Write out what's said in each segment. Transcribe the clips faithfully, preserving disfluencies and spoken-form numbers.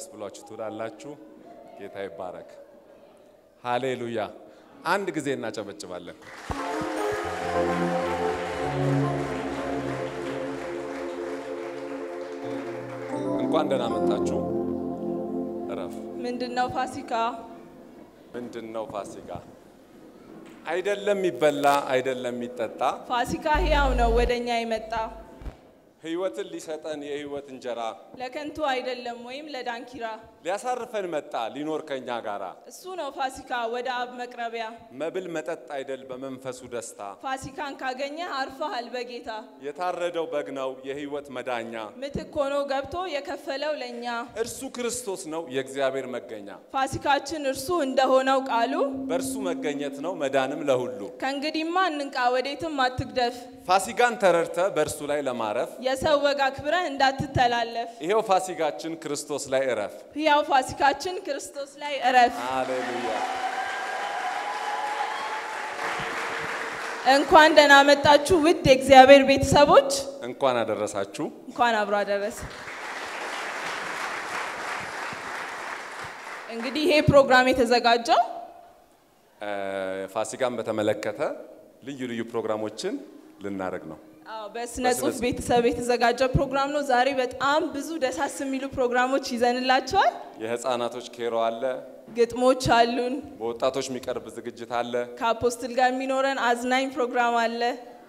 ደስ ብሏችሁ ትውላላችሁ ጌታ ይባረክ ሃሌሉያ አንድ ጊዜ እናጨበጭባለን እንኳን ደህና መጣችሁ እረፍ ምንድነው ፋሲካ ምንድነው ፋሲካ አይደለም ይበላ አይደለም ይጠጣ ፋሲካ ሕያው ነው ወደኛ ይመጣ ህይወትን ሊሰጠን የህይወት እንጀራ ለከንቱ አይደለም ወይም ለዳንኪራ ሊያሳርፈን መጣ ሊኖር ከኛ ጋራ እሱ ነው ፋሲካ ወደ አብ መቅረቢያ መብል መጠጥ አይደል በመንፈሱ ደስታ ፋሲካን ካገኘ አርፈሃል በጌታ የታረደው በግ ነው የህይወት መዳኛ ምትክ ሆኖ ገብቶ የከፈለው ለኛ እርሱ ክርስቶስ ነው የእግዚአብሔር መገኛ ፋሲካችን እርሱ እንደሆነው ቃሉ በእርሱ መገኘት ነው መዳንም ለሁሉ ከእንግዲህማ እንንቃ ወዴትም አትግደፍ ፋሲካን ተረድተ በእርሱ ላይ ለማረፍ የሰው ወግ አክብረህ እንዳትተላለፍ ይሄው ፋሲካችን ክርስቶስ ላይ እረፍ ያው ፋሲካችን ክርስቶስ ላይ እረፍ ሃሌሉያ እንኳን ደህና መጣችሁ ውድ የእግዚአብሔር ቤተሰቦች እንኳን አደረሳችሁ እንኳን አብሮ አደረሰ እንግዲህ ይሄ ፕሮግራም የተዘጋጀው ፋሲካን በተመለከተ ልዩ ልዩ ፕሮግራሞችን ልናረግ ነው አዎ በስነ ጽሁፍ ቤተሰብ የተዘጋጀ ፕሮግራም ነው ዛሬ በጣም ብዙ ደሳስ የሚሉ ፕሮግራሞች ይዘንላችኋል የህፃናቶች ኬሮ አለ ግጥሞች አሉን በወጣቶች የሚቀርብ ዝግጅት አለ ከአፖስትል ጋር የሚኖረን አዝናኝ ፕሮግራም አለ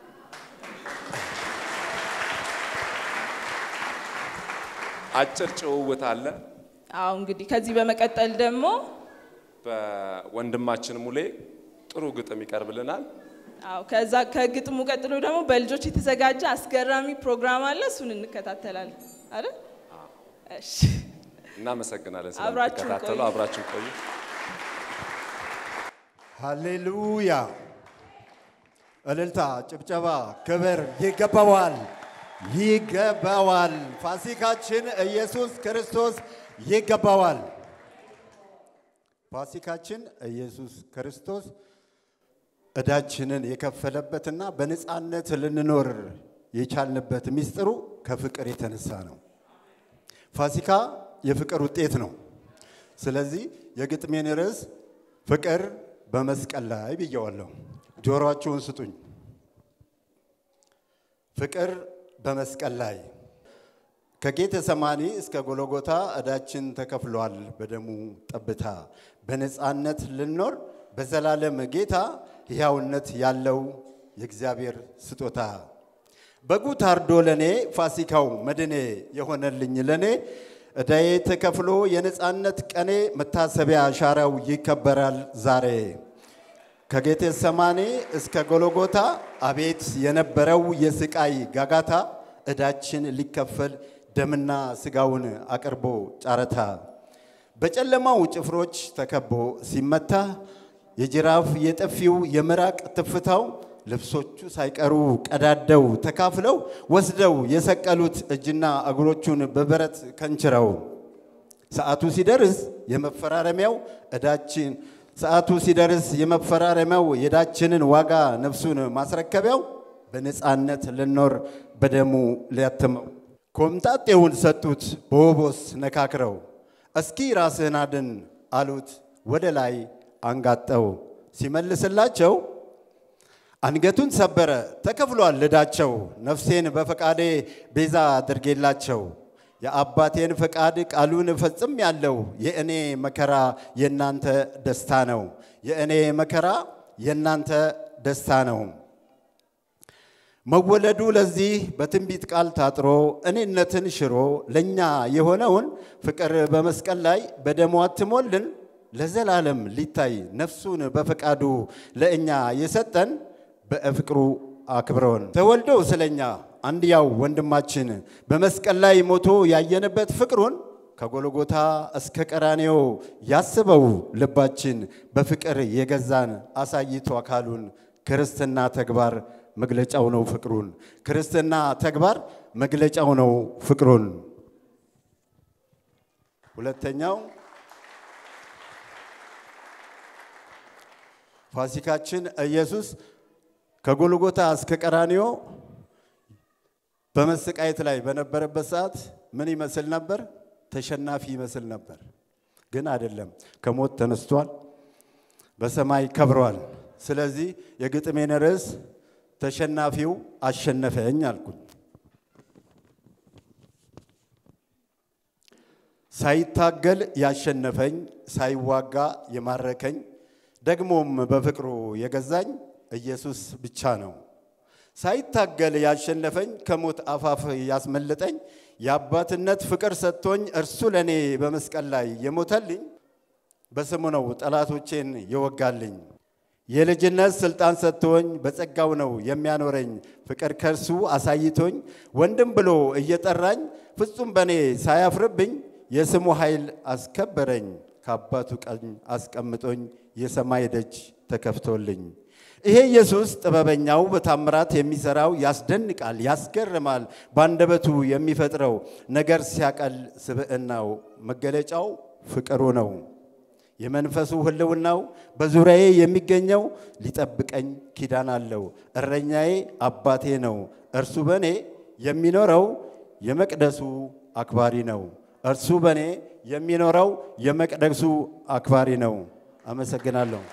አጭር ጭውውት አለ አዎ እንግዲህ ከዚህ በመቀጠል ደግሞ በወንድማችን ሙሌ ጥሩ ግጥም ይቀርብልናል አው ከዛ ከግጥሙ ቀጥሎ ደግሞ በልጆች የተዘጋጀ አስገራሚ ፕሮግራም አለ እሱን እንከታተላለን አይደል እሺ እናመሰግናለን ስለተከታተሉ አብራችሁ ቆዩ ሃሌሉያ እልልታ ጭብጨባ ክብር ይገባዋል ይገባዋል ፋሲካችን ኢየሱስ ክርስቶስ ይገባዋል ፋሲካችን ኢየሱስ ክርስቶስ እዳችንን የከፈለበትና በነጻነት ልንኖር የቻልንበት ሚስጥሩ ከፍቅር የተነሳ ነው ፋሲካ የፍቅር ውጤት ነው ስለዚህ የግጥሜን ርዕስ ፍቅር በመስቀል ላይ ብየዋለሁ ጆሮአችሁን ስጡኝ ፍቅር በመስቀል ላይ ከጌቴሰማኒ እስከ ጎልጎታ እዳችን ተከፍሏል በደሙ ጠብታ በነጻነት ልንኖር በዘላለም ጌታ ሕያውነት ያለው የእግዚአብሔር ስጦታ በጉ ታርዶ ለኔ ፋሲካው መድኔ የሆነልኝ ለኔ እዳዬ ተከፍሎ የነጻነት ቀኔ መታሰቢያ ሻራው ይከበራል ዛሬ ከጌቴሰማኒ እስከ ጎልጎታ አቤት የነበረው የስቃይ ጋጋታ እዳችን ሊከፈል ደምና ስጋውን አቅርቦ ጫረታ በጨለማው ጭፍሮች ተከቦ ሲመታ የጅራፍ የጠፊው የመራቅ ትፍታው ልብሶቹ ሳይቀሩ ቀዳደው ተካፍለው ወስደው የሰቀሉት እጅና እግሮቹን በበረት ከንችረው ሰዓቱ ሲደርስ የመፈራረሚያው እዳችን ሰዓቱ ሲደርስ የመፈራረሚያው የዳችንን ዋጋ ነፍሱን ማስረከቢያው በነጻነት ልንኖር በደሙ ሊያተመው ኮምጣጤውን ሰጡት በወቦስ ነካክረው እስኪ ራስህን አድን አሉት ወደ ላይ አንጋጠው ሲመልስላቸው አንገቱን ሰበረ ተከፍሏል ለዳቸው ነፍሴን በፈቃዴ ቤዛ አድርጌላቸው የአባቴን ፈቃድ ቃሉን ፈጽም ያለው የእኔ መከራ የናንተ ደስታ ነው የእኔ መከራ የናንተ ደስታ ነው መወለዱ ለዚህ በትንቢት ቃል ታጥሮ እኔነትን ሽሮ ለኛ የሆነውን ፍቅር በመስቀል ላይ በደሙ አትሞልን ለዘላለም ሊታይ ነፍሱን በፈቃዱ ለእኛ የሰጠን በፍቅሩ አክብሮን ተወልዶ ስለኛ አንድያው ወንድማችን በመስቀል ላይ ሞቶ ያየነበት ፍቅሩን ከጎልጎታ እስከ ቀራንዮ ያስበው ልባችን በፍቅር የገዛን አሳይቶ አካሉን ክርስትና ተግባር መግለጫው ነው ፍቅሩን ክርስትና ተግባር መግለጫው ነው ፍቅሩን ሁለተኛው ፋሲካችን ኢየሱስ ከጎልጎታ እስከ ቀራንዮ በመስቃየት ላይ በነበረበት ሰዓት ምን ይመስል ነበር ተሸናፊ ይመስል ነበር ግን አይደለም ከሞት ተነስቷል በሰማይ ከብሯል ስለዚህ የግጥሜን ርዕስ ተሸናፊው አሸነፈኝ አልኩኝ ሳይታገል ያሸነፈኝ ሳይዋጋ የማረከኝ ደግሞም በፍቅሩ የገዛኝ ኢየሱስ ብቻ ነው ሳይታገል ያሸነፈኝ ከሞት አፋፍ ያስመለጠኝ የአባትነት ፍቅር ሰጥቶኝ እርሱ ለኔ በመስቀል ላይ የሞተልኝ በስሙ ነው ጠላቶቼን የወጋልኝ የልጅነት ስልጣን ሰጥቶኝ በጸጋው ነው የሚያኖረኝ ፍቅር ከርሱ አሳይቶኝ ወንድም ብሎ እየጠራኝ ፍጹም በኔ ሳያፍርብኝ የስሙ ኃይል አስከበረኝ ከአባቱ ቀኝ አስቀምጦኝ የሰማይ ደጅ ተከፍቶልኝ ይሄ ኢየሱስ ጥበበኛው በታምራት የሚሰራው ያስደንቃል ያስገርማል ባንደበቱ የሚፈጥረው ነገር ሲያቀል ስብዕናው መገለጫው ፍቅሩ ነው የመንፈሱ ህልውናው በዙሪያዬ የሚገኘው ሊጠብቀኝ ኪዳን አለው እረኛዬ አባቴ ነው እርሱ በኔ የሚኖረው የመቅደሱ አክባሪ ነው እርሱ በኔ የሚኖረው የመቅደሱ አክባሪ ነው አመሰግናለሁ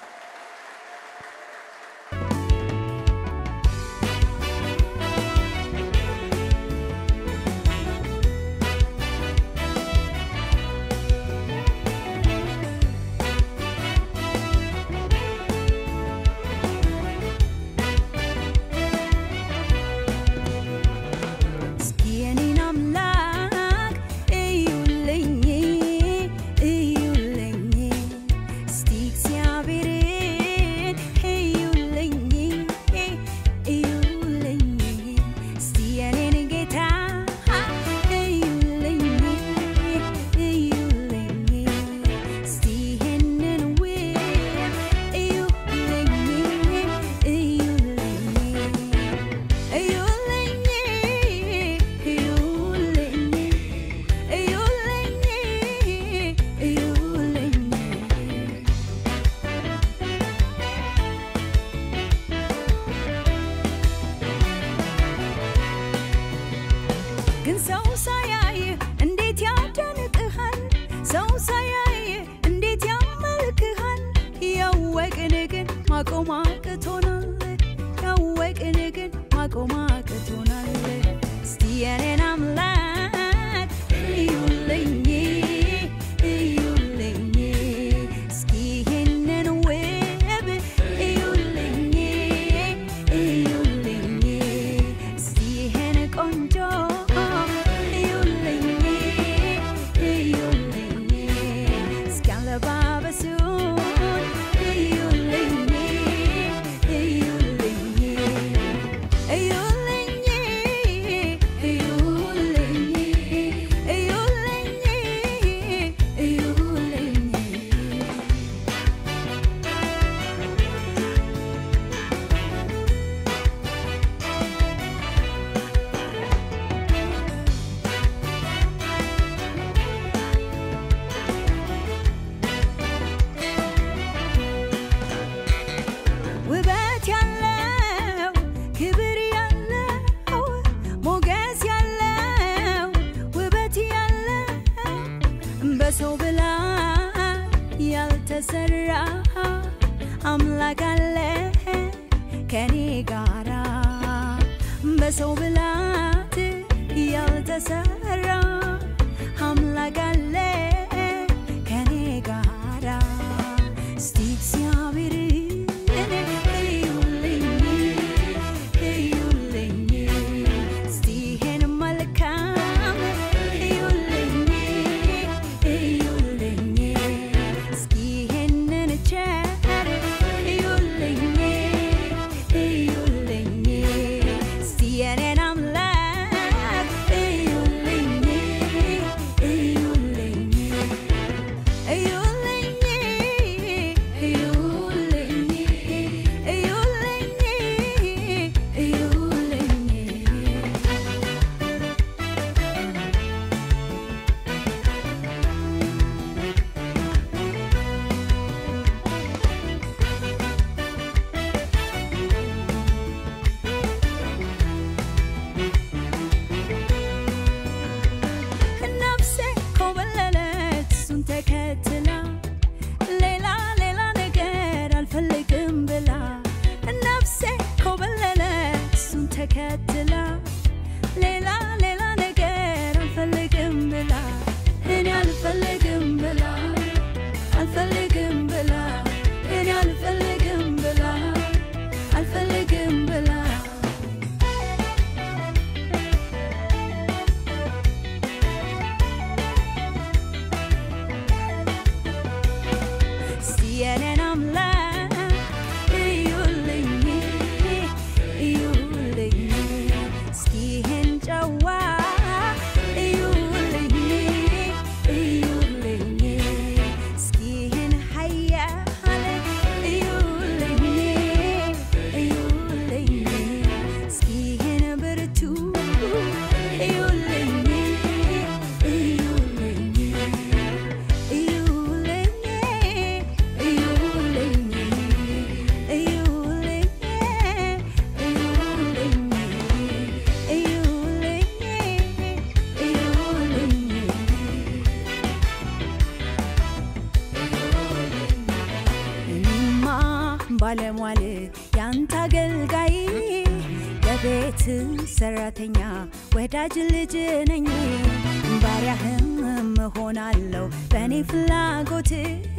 ባለሟል ያንተ አገልጋይ የቤት ሰራተኛ ወዳጅ ልጅ ነኝ ባሪያህም እሆናለሁ በኔ ፍላጎት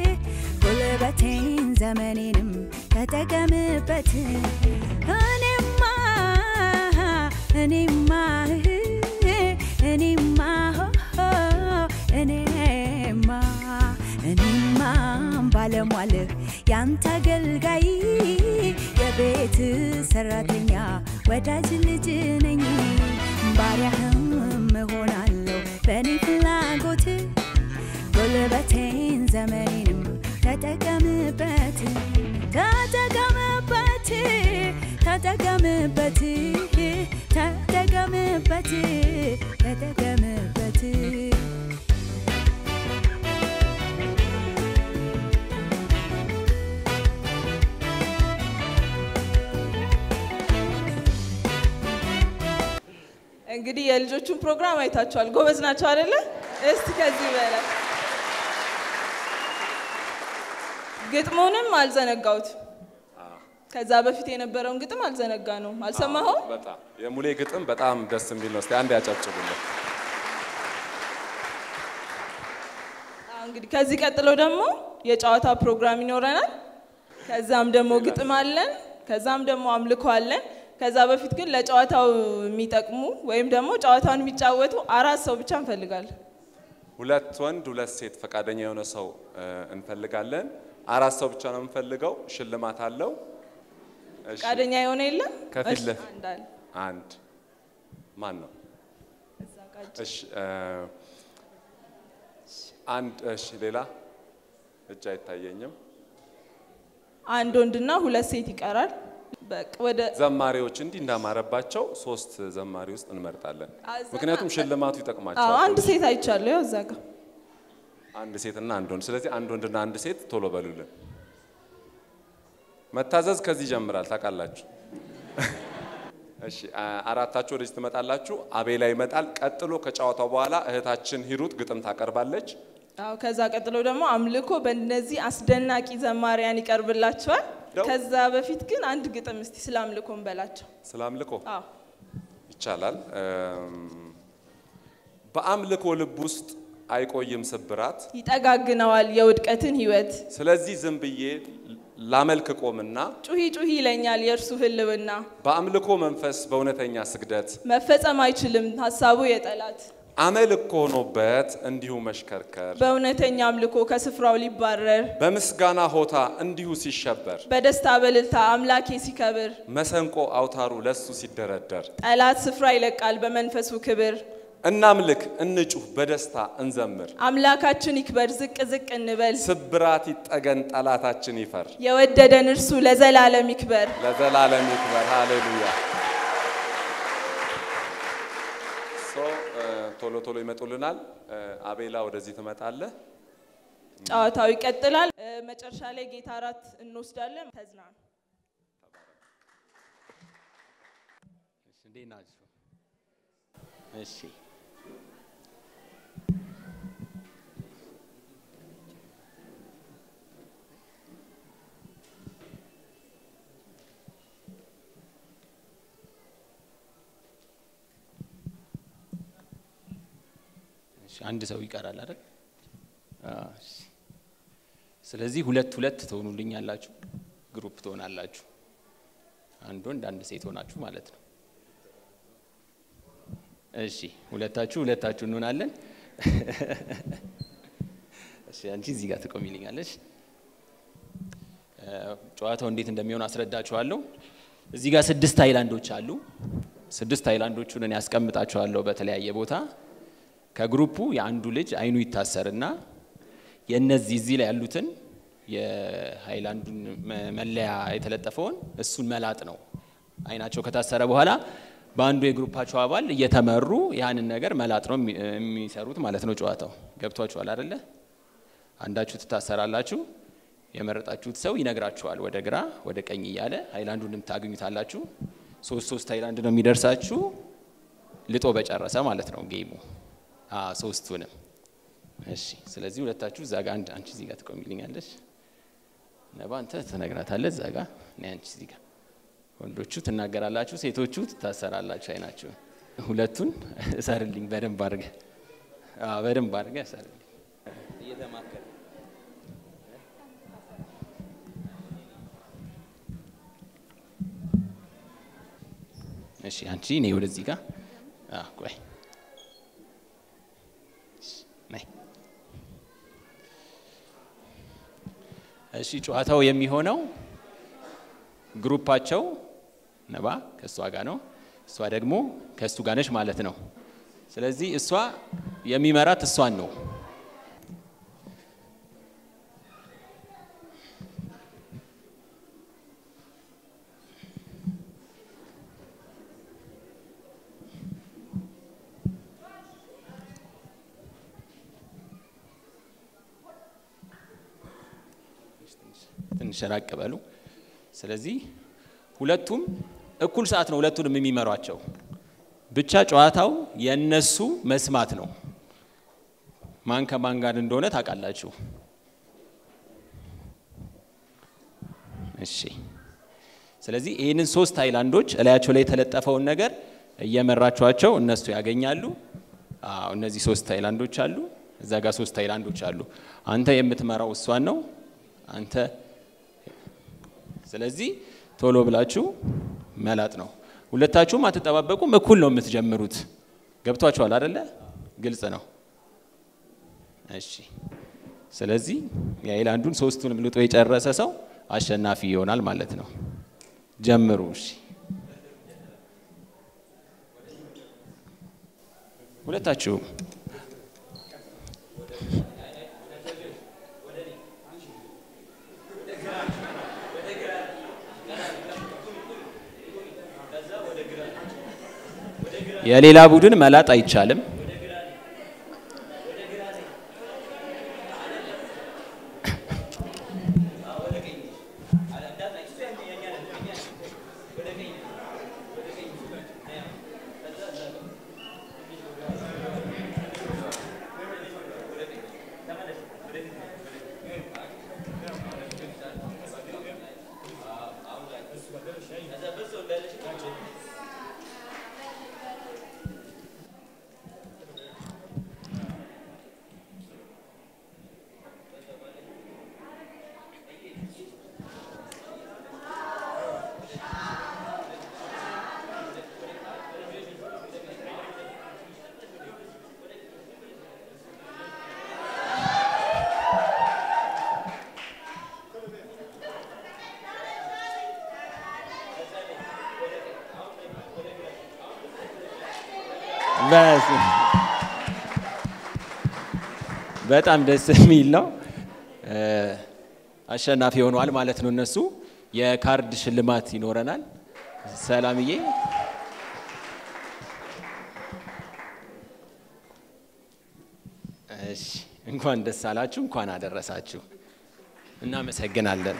ጉልበቴን ዘመኔንም ተጠቀምበት እኔማ እኔማ እኔማ እኔማ እኔማ ባለሟል ያንተ አገልጋይ የቤት ሰራተኛ ወዳጅ ልጅ ነኝ ባሪያህም እሆናለሁ በኔ ፍላጎት ጉልበቴን ዘመኔንም ተጠቀምበት ተጠቀምበት ተጠቀምበት ተጠቀምበት ተጠቀምበት እንግዲህ የልጆቹን ፕሮግራም አይታችኋል ጎበዝ ናቸው አይደለ እስቲ ከዚህ በላይ ግጥሙንም አልዘነጋውት ከዛ በፊት የነበረውን ግጥም አልዘነጋ ነው አልሰማኸው በጣም የሙሌ ግጥም በጣም ደስ የሚል ነው እስቲ አንድ ያጨብጭቡልኝ እንግዲህ ከዚህ ቀጥሎ ደግሞ የጨዋታ ፕሮግራም ይኖረናል ከዛም ደግሞ ግጥም አለን ከዛም ደግሞ አምልኮ አለን ከዛ በፊት ግን ለጨዋታው የሚጠቅሙ ወይም ደግሞ ጨዋታውን የሚጫወቱ አራት ሰው ብቻ እንፈልጋለን ሁለት ወንድ ሁለት ሴት ፈቃደኛ የሆነ ሰው እንፈልጋለን አራት ሰው ብቻ ነው የምንፈልገው ሽልማት አለው እሺ ፈቃደኛ የሆነ የለም ከፊል አንድ አንድ ማን ነው እዛ ጋር እሺ አንድ እሺ ሌላ እጅ አይታየኝም አንድ ወንድና ሁለት ሴት ይቀራል በቃ ወደ ዘማሪዎች እንዲ እንዳማረባቸው ሶስት ዘማሪ ውስጥ እንመርጣለን ምክንያቱም ሽልማቱ ይጠቅማቸዋል አዎ አንድ ሴት አይቻለሁ እዛ ጋር አንድ ሴትና አንድ ወንድ ስለዚህ አንድ ወንድና አንድ ሴት ቶሎ በሉልን መታዘዝ ከዚህ ጀምራል ታቃላችሁ እሺ አራታችሁ ወደዚህ ትመጣላችሁ አቤላ ይመጣል ቀጥሎ ከጫዋታው በኋላ እህታችን ሂሩት ግጥም ታቀርባለች አዎ ከዛ ቀጥሎ ደግሞ አምልኮ በእነዚህ አስደናቂ ዘማሪያን ይቀርብላችኋል ከዛ በፊት ግን አንድ ግጥም እስቲ ስላምልኮ እንበላቸው ስላምልኮ አዎ ይቻላል በአምልኮ ልብ ውስጥ አይቆይም ስብራት ይጠጋግናዋል የውድቀትን ህይወት ስለዚህ ዝምብዬ ላመልክ ቆምና ጩሂ ጩሂ ይለኛል የርሱ ህልውና በአምልኮ መንፈስ በእውነተኛ ስግደት መፈጸም አይችልም ሐሳቡ የጠላት አመልኮ ሆኖበት እንዲሁ መሽከርከር በእውነተኛ አምልኮ ከስፍራው ሊባረር በምስጋና ሆታ እንዲሁ ሲሸበር በደስታ በልልታ አምላኬ ሲከብር መሰንቆ አውታሩ ለሱ ሲደረደር ጠላት ስፍራ ይለቃል በመንፈሱ ክብር እናምልክ እንጩህ በደስታ እንዘምር አምላካችን ይክበር ዝቅ ዝቅ እንበል ስብራት ይጠገን ጠላታችን ይፈር የወደደን እርሱ ለዘላለም ይክበር ለዘላለም ይክበር ሃሌሉያ ሶ ቶሎ ቶሎ ይመጡልናል አቤላ ወደዚህ ትመጣለህ ጨዋታው ይቀጥላል መጨረሻ ላይ ጌታ አራት እንወስዳለን ተዝናኑ እሺ እንዴ ናችሁ እሺ አንድ ሰው ይቀራል አይደል አሽ ስለዚህ ሁለት ሁለት ትሆኑልኛላችሁ ግሩፕ ትሆናላችሁ አንድ ወንድ አንድ ሴት ሆናችሁ ማለት ነው እሺ ሁለታችሁ ሁለታችሁ እንሆናለን እሺ አንቺ እዚህ ጋር ትቆሚልኛለሽ ጨዋታው እንዴት እንደሚሆን አስረዳችኋለሁ እዚህ ጋር ስድስት ታይላንዶች አሉ ስድስት ታይላንዶቹን እኔ ያስቀምጣቸዋለሁ በተለያየ ቦታ ከግሩፑ የአንዱ ልጅ አይኑ ይታሰርና የነዚህ እዚህ ላይ ያሉትን የሃይላንዱን መለያ የተለጠፈውን እሱን መላጥ ነው አይናቸው ከታሰረ በኋላ በአንዱ የግሩፓቸው አባል እየተመሩ ያንን ነገር መላጥ ነው የሚሰሩት ማለት ነው ጨዋታው ገብቷችኋል አይደለ አንዳችሁ ትታሰራላችሁ የመረጣችሁት ሰው ይነግራችኋል ወደ ግራ ወደ ቀኝ ይያለ ሃይላንዱንም ታገኙታላችሁ ሶስት ሶስት ሃይላንድ ነው የሚደርሳችሁ ልጦ በጨረሰ ማለት ነው ጌሙ አ ሶስቱንም እሺ ስለዚህ ሁለታችሁ እዛ ጋር አንድ አንቺ እዚህ ጋር ትቆሚልኛለሽ ነባ አንተ ትነግራታለህ እዛ ጋር እኔ አንቺ እዚህ ጋር ወንዶቹ ትናገራላችሁ ሴቶቹ ትታሰራላችሁ አይናችሁ ሁለቱን እሰርልኝ በደንብ አድርገህ አዎ በደንብ አድርገህ እሰርልኝ እየተማከረ እሺ አንቺ ነይ ወደዚህ ጋር አዎ ቆይ ነይ እሺ ጨዋታው የሚሆነው ግሩፓቸው ነባ ከሷ ጋር ነው እሷ ደግሞ ከሱ ጋር ነሽ ማለት ነው ስለዚህ እሷ የሚመራት እሷን ነው ትንሽ ራቅ በሉ ስለዚህ ሁለቱም እኩል ሰዓት ነው ሁለቱንም የሚመሯቸው ብቻ ጨዋታው የነሱ መስማት ነው ማን ከማን ጋር እንደሆነ ታውቃላችሁ እሺ ስለዚህ ይሄንን ሶስት ሃይላንዶች እላያቸው ላይ የተለጠፈውን ነገር እየመራቸዋቸው እነሱ ያገኛሉ አዎ እነዚህ ሶስት ሃይላንዶች አሉ እዛ ጋር ሶስት ሃይላንዶች አሉ አንተ የምትመራው እሷን ነው አንተ ስለዚህ ቶሎ ብላችሁ መላጥ ነው ሁለታችሁም አትጠባበቁም እኩል ነው የምትጀምሩት ገብቷችኋል አይደለ ግልጽ ነው እሺ ስለዚህ የአይላንዱን ሶስቱንም ልጦ የጨረሰ ሰው አሸናፊ ይሆናል ማለት ነው ጀምሩ እሺ ሁለታችሁ የሌላ ቡድን መላጥ አይቻልም በስ በጣም ደስ የሚል ነው አሸናፊ ሆነዋል ማለት ነው እነሱ የካርድ ሽልማት ይኖረናል ሰላምዬ እሺ እንኳን ደስ አላችሁ እንኳን አደረሳችሁ እናመሰግናለን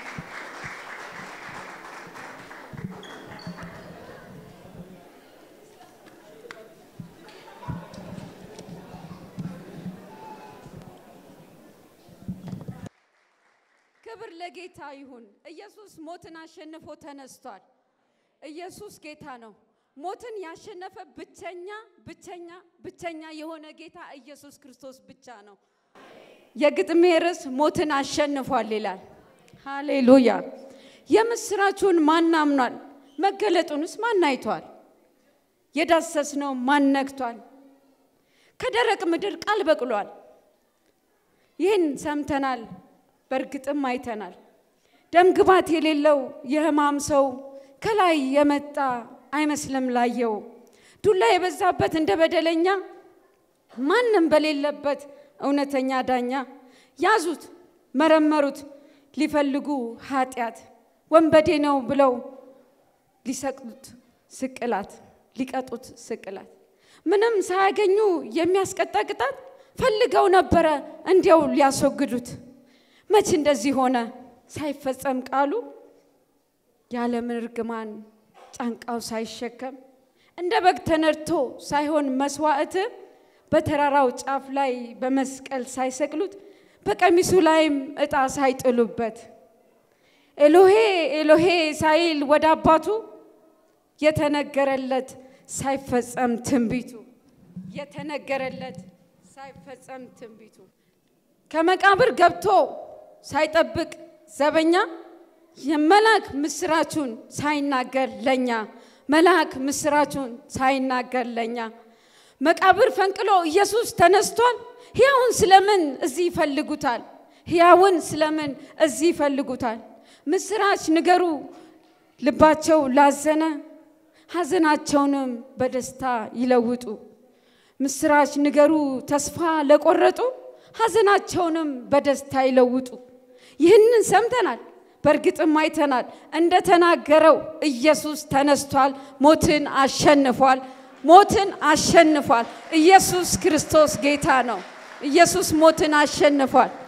ክብር ለጌታ ይሁን ኢየሱስ ሞትን አሸንፎ ተነስቷል ኢየሱስ ጌታ ነው ሞትን ያሸነፈ ብቸኛ ብቸኛ ብቸኛ የሆነ ጌታ ኢየሱስ ክርስቶስ ብቻ ነው የግጥሜ ርዕስ ሞትን አሸንፏል ይላል ሃሌሉያ የምስራቹን ማን አምኗል መገለጡንስ ማን አይቷል የዳሰስነው ማን ነክቷል ከደረቅ ምድር ቃል በቅሏል ይህን ሰምተናል በርግጥም አይተናል ደም ግባት የሌለው የህማም ሰው ከላይ የመጣ አይመስልም ላየው ዱላ የበዛበት እንደ በደለኛ ማንንም በሌለበት እውነተኛ ዳኛ ያዙት መረመሩት ሊፈልጉ ኃጢያት ወንበዴ ነው ብለው ሊሰቅሉት ስቅላት ሊቀጡት ስቅላት ምንም ሳያገኙ የሚያስቀጣ ቅጣት ፈልገው ነበር እንዲያው ሊያስወግዱት መች እንደዚህ ሆነ ሳይፈጸም ቃሉ ያለ ምርግማን ጫንቃው ሳይሸከም እንደ በግ ተነርቶ ሳይሆን መስዋዕት በተራራው ጫፍ ላይ በመስቀል ሳይሰቅሉት በቀሚሱ ላይም እጣ ሳይጥሉበት ኤሎሄ ኤሎሄ ሳይል ወደ አባቱ የተነገረለት ሳይፈጸም ትንቢቱ የተነገረለት ሳይፈጸም ትንቢቱ ከመቃብር ገብቶ ሳይጠብቅ ዘበኛ የመላክ ምስራቹን ሳይናገር ለኛ መላክ ምስራቹን ሳይናገር ለኛ መቃብር ፈንቅሎ ኢየሱስ ተነስቷል ሕያውን ስለምን እዚህ ይፈልጉታል ሕያውን ስለምን እዚህ ይፈልጉታል ምስራች ንገሩ ልባቸው ላዘነ ሐዘናቸውንም በደስታ ይለውጡ ምስራች ንገሩ ተስፋ ለቆረጡ ሐዘናቸውንም በደስታ ይለውጡ ይህንን ሰምተናል በርግጥም አይተናል እንደተናገረው ኢየሱስ ተነስቷል ሞትን አሸንፏል ሞትን አሸንፏል ኢየሱስ ክርስቶስ ጌታ ነው ኢየሱስ ሞትን አሸንፏል